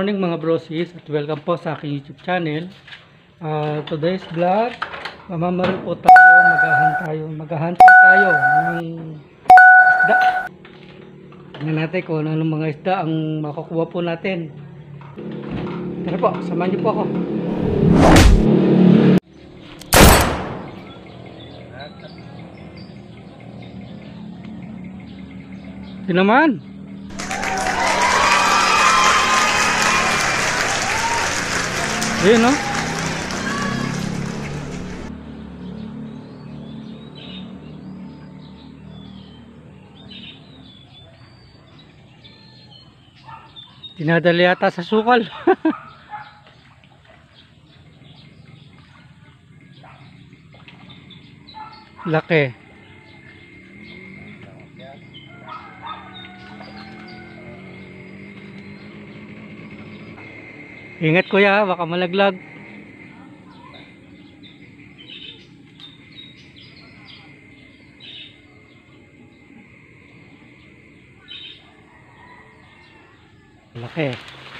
morning mga brosis at welcome po sa aking YouTube channel. Today's vlog, mamamaril po tayo, maghahantay tayo ng isda. Tingnan natin kung anong mga isda ang makukuha po natin. Tara po, samahan niyo po ako. Ito naman. Ayun, no? Dinadali yata sa sukal. Laki. Ingat kuya, baka malaglag. Laki.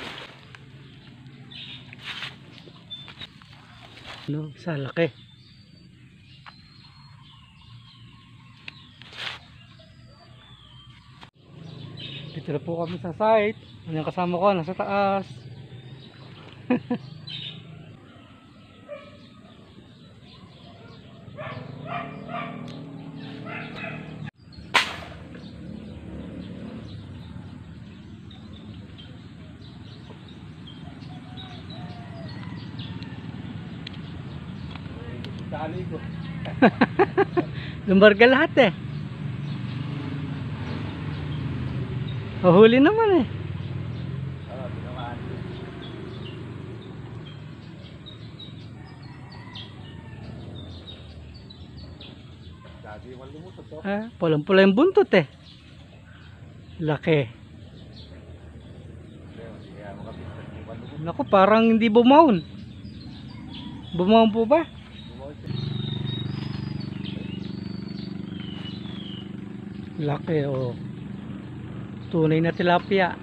No, sa laki. Dito na po kami sa site. Ano yung kasama ko? Nasa taas. Lumbarga lahat eh. Huli naman eh. Pulang-pula yung buntot eh. Laki. Naku, parang hindi bumawon. Bumawon po ba? Laki oh. Tunay na tilapia.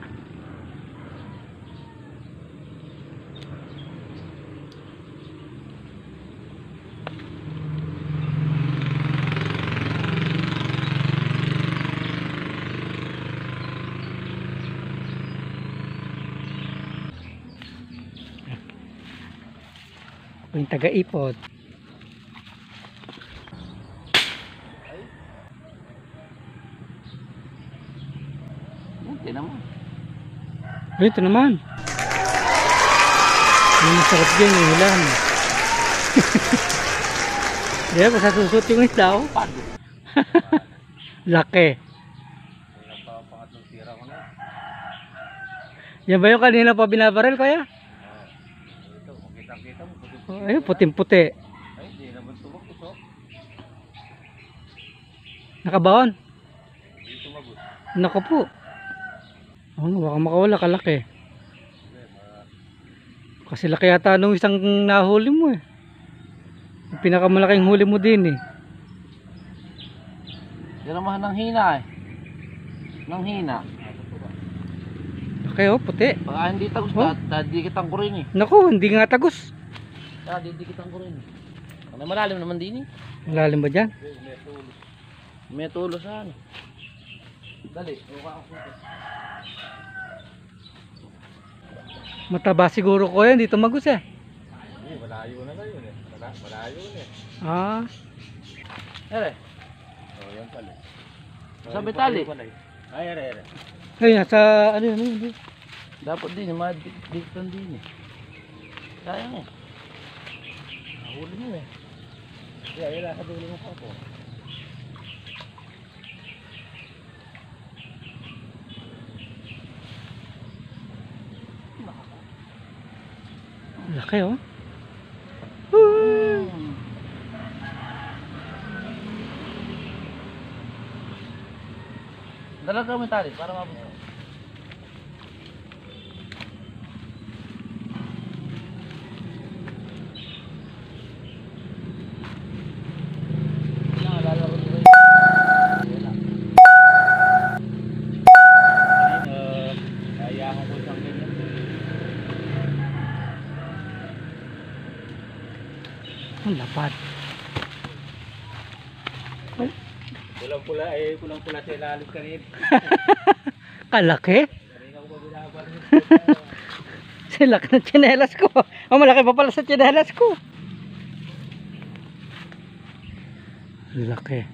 Yung taga-ipot. Ito naman. Yung masarap din yung hilan. Di ba, sasusot yung isda oh. Laki. Yan ba yung kanina pa binabaril kaya? Ayun, puting-puti. Nakabaon? Naka po. Ano, baka makawala, kalaki. Kasi laki yata nung isang nahuli mo eh. Yung pinakamalaking huli mo din eh. Yan naman ng hina eh. Nang hina. Laki oh, puti. Baka hindi tagos oh? Didikitang ko rin eh. Naku, hindi nga tagos. Didikitang ko rin eh. Ano, malalim naman din eh. Malalim ba dyan? May tulo sa ano. Dali, uka ako. Mataba siguro ko yan, dito magus eh. Malayo na yun eh. Malayo na eh. Ah. Ere. Oh, yan pala. Sabi tali. Ay, ere. Ay, nasa ano yun. Dapat din, madiktan din eh. Sayang eh. Nahuli mo eh. Yan, sa dulo mo pa po. Laki oh. Dalaga mo tali para mabot. Ang lapad. Ay, Kulang-pula sa ilalim kanina. kalaki. Kanina ko ba binabalik? Sila ka ng tsinelas ko. Oh, malaki pa pala sa tsinelas ko. Laki.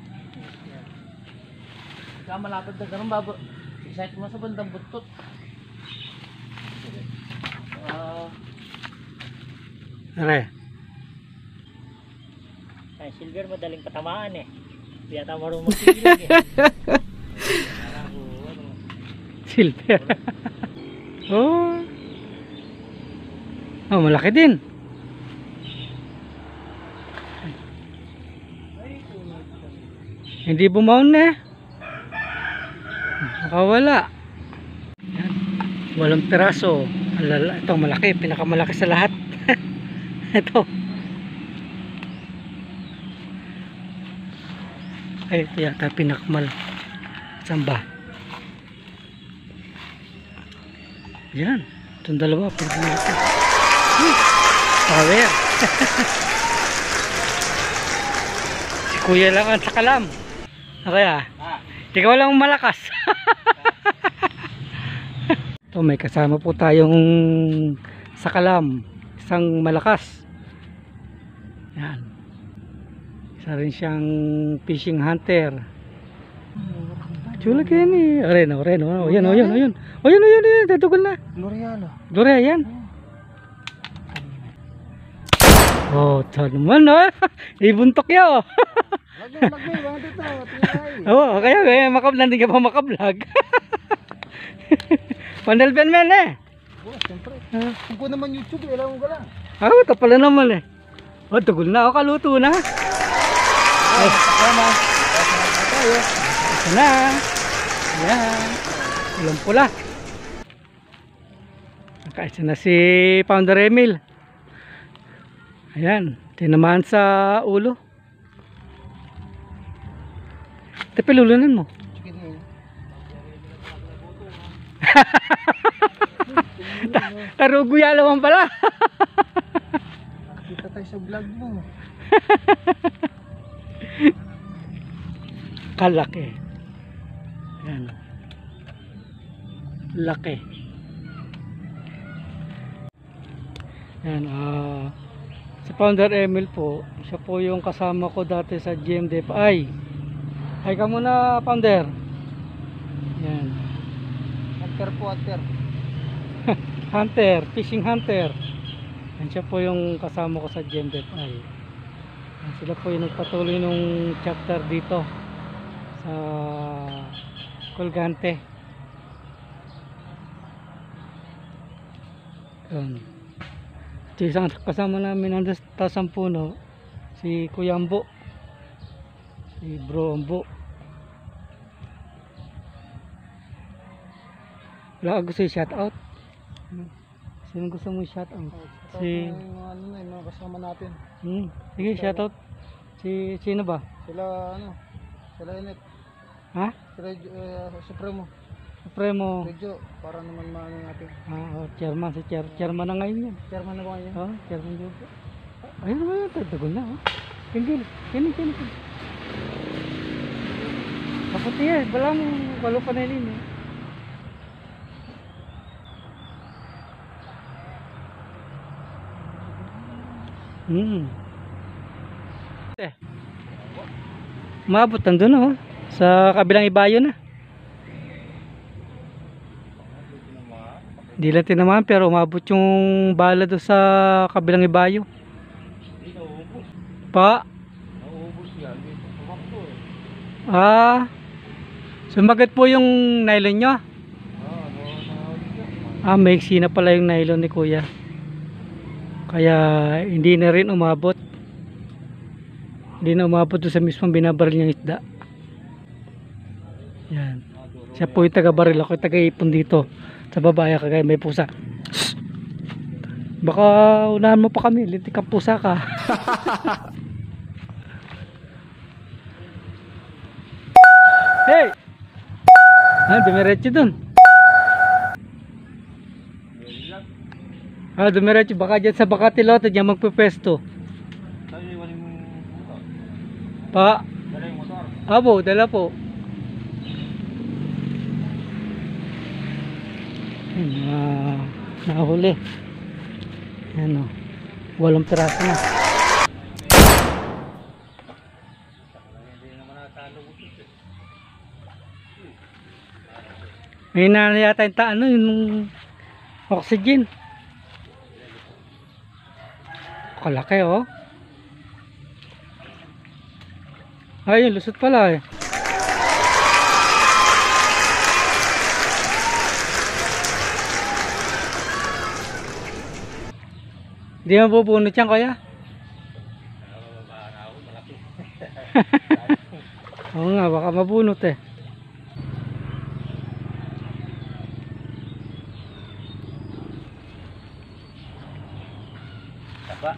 Kaya malapad na ganun, babo. Excited mo sa bandang butot. Are. Ay, silver madaling patamaan eh. Hindi yata marunong magsigilig eh. Silver. Oh. Oh, malaki din. Hindi bumaon na eh. Nakawala. Yan. Walang piraso. Ito malaki, pinakamalaki sa lahat. Ito. Ay, ito yata pinakamalaki. Saan ba? Yan. Itong dalawa, pinakamalaki. Power. Si kuya lang ang sakalam. Kaya, ikaw lang malakas. Ito, may kasama po tayong sakalam. Isang malakas. Yan. Isa rin siyang fishing hunter. Chula kaya ni. Reno. Ayan. Ayan. Tatugol na. L'Oreal. Gloria, yan. Oh, ito naman, no? Ibuntok yun. Oo, kaya makablan, hindi ka pa makablog. Pandalben men eh. Siyempre. Kung ko naman YouTube, alam mo ka lang. Ito pala naman eh. Oh, tugol na. Kaluto na. Ay, Tama. ito na. Ayan. Ulang pula. Nakaisa na si Founder Emil. Ayan. Tinamaan sa ulo. Tapilulunan mo. Tarugo yalawan pala. Kita tayo sa vlog mo. Kalaki. Ayan. Laki. Ayan. Si Founder Emil po, siya po yung kasama ko dati sa GMDF. Ay ka muna, Founder. Ayan. Hunter po, hunter. Hunter, fishing hunter. Yan siya po yung kasama ko sa GMDFI. Sila po yung nagpatuloy nung chapter dito sa Colgante. Yun. Isang kasama namin nandun sa taas ng puno, si Kuya Ambo, si Bro Ambo. Wala ka gusto i-shout out? Sino gusto mo i-shout out? Si Ano na, yung mga kasama natin. Sige, shout out. Sino ba? Sila Inet. Ha? Sila Supremo. Supremo. Medyo, para naman maano natin. Chairman. Chairman na ngayon yan. Chairman na ba ngayon? Chairman juga. Ayun naman yun. Tagtagol na. Tingil. Kini. Kaputi eh. Wala pa na yun eh. Maabot nandun sa kabilang ibayo na. Hindi lang tinamaan pero umabot yung bala doon sa kabilang ibayo. Pa? Sumagat po yung nylon nyo? Maiksi na pala yung nylon ni Kuya. Kaya hindi na rin umabot. Hindi na umabot doon sa mismong binabaril niyang isda. Yan. Siya po yung taga-baril, ako yung taga-ipon dito sa babaya kagaya may pusa. Baka unahan mo pa kami, lintik ang pusa ka. Hey! Dumiretso dun. Dumiretso, baka dyan sa Bakatilote dyan magpepesto. Sabi mo yung motor. Pa. Dala yung motor. Abo, dala po. Nahuli. Ayan o. 8 piraso na. Hindi naman natalo ko ito. May na yata yung oxygen. Kalaki oh. Ayun, lusot pala eh. Hindi mo bubunot yan, kuya? Oo nga, baka mabunot eh. Taba.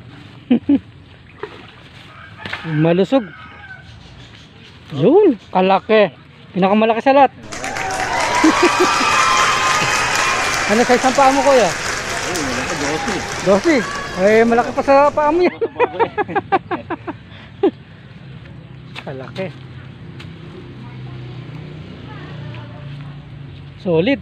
Malusog. Yun, kalaki. Pinakamalaki sa lahat. Ano sa isang paa mo, kuya? Oo, malaki 12. Eh, malaki pa sa paa mo yan. Kalaki. Solid.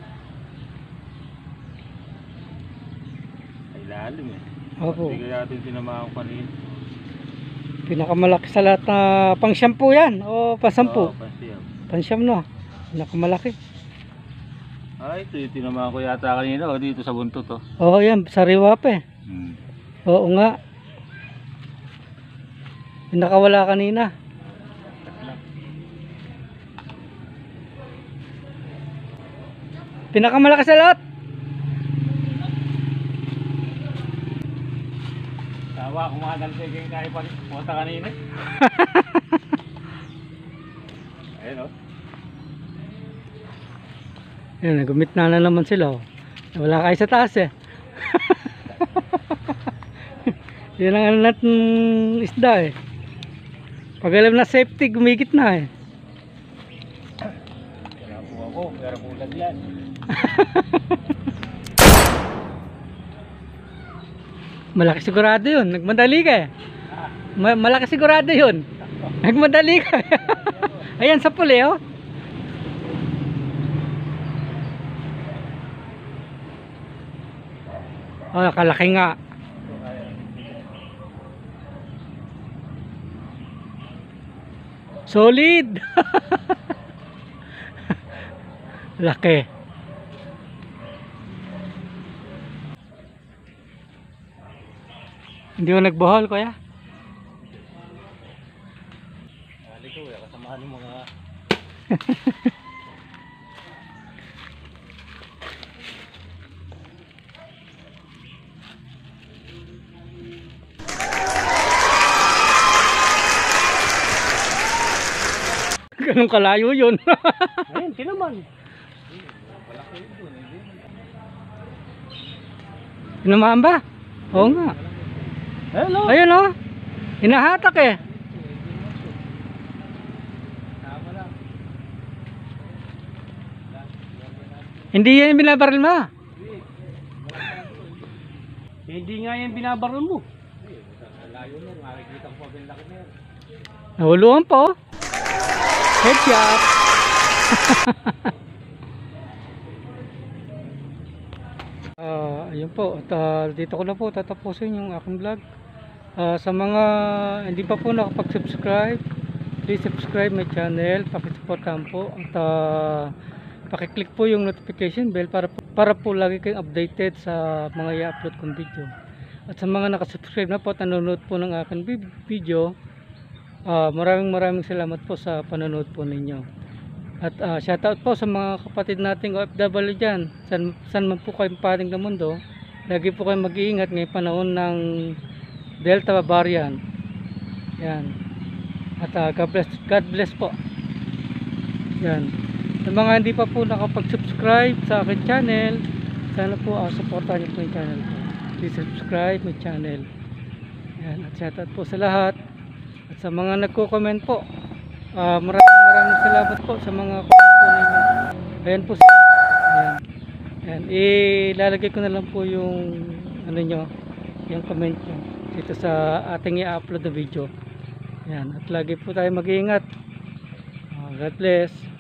Ay lalim eh. Opo. Hindi kaya natin sinamahan kanina. Pinakamalaki sa lahat na pang shampoo yan o pang sampu. Oo, pansiyam. Pang siyam no. Pinakamalaki. Ay, ito yung tinamahan ko yata kanina o dito sa buntot to. Oo yan, sariwa pa eh. Oo nga. Pinakawala kanina. Pinakamalaki sa lahat. Tawa, kumagal sa yung kaya pa pumunta kanina. Ayun o. Yan, nagumit na naman sila. Oh. Wala kayo sa taas eh. Yan ang ano natin isda eh. Pag alam na safety, gumigit na eh. Wala po ako, pero pulag yan. Malaki sigurado yun. Nagmadali ka eh. Malaki sigurado yun. Nagmadali ka. Ayan sa puli oh. Oh, kalaki nga. Solid. Laki. Hindi mo nagbohol, kuya? Hali ko, kasamahan yung mga... Ganun kalayo yun. Ayun, tinaman. Tinamaan ba? Oo nga. Hello. Ayun oh. Hinahatak eh. Hindi yan yung binabaril mo. Hindi nga yan binabaril mo. Layo mo, makikita ko pa laki na yan. Nahuluan po. Headshot. Ayun po. At dito ko na po tatapusin yung aking vlog. Sa mga hindi pa po nakapag-subscribe, please subscribe my channel. Pakisuportahan po. At pakiclick po yung notification bell para po lagi kayong updated sa mga i-upload kong video. At sa mga nakasubscribe na po at nanonood po ng aking video, maraming salamat po sa panonood po ninyo. At shoutout po sa mga kapatid nating OFW dyan, saan man po kayong pating ng mundo. Lagi po kayong mag-iingat ngayong panahon ng Delta variant. Yan. At God bless po. Yan. Sa mga hindi pa po nakapag-subscribe sa akin channel, sana po supportahan niyo po yung channel ko. Please subscribe my channel. Yan. At shoutout po sa lahat. At sa mga nagko-comment po, maraming salamat po sa mga comment po ninyo. Ayan po sila. Ayan. Ayan. Ilalagay ko na lang po yung ano nyo, yung comment nyo. dito sa ating i-upload na video. Yan, at lagi po tayo mag-iingat. God bless.